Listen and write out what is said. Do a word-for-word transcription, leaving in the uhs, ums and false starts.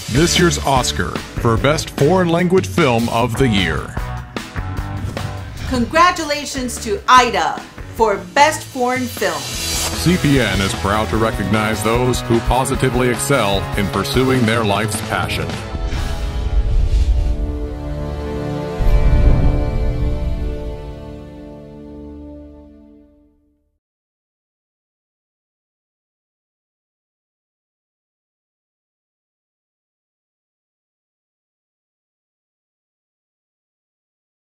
this year's Oscar for Best Foreign Language Film of the Year. Congratulations to Ida for Best Foreign Film. C P N is proud to recognize those who positively excel in pursuing their life's passion.